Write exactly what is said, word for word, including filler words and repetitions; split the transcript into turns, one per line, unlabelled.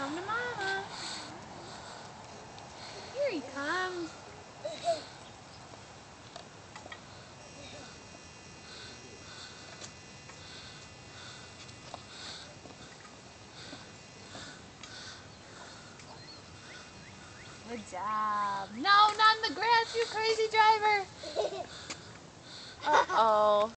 Come to Mama. Here he comes. Good job. No, not in the grass, you crazy driver. Uh-oh.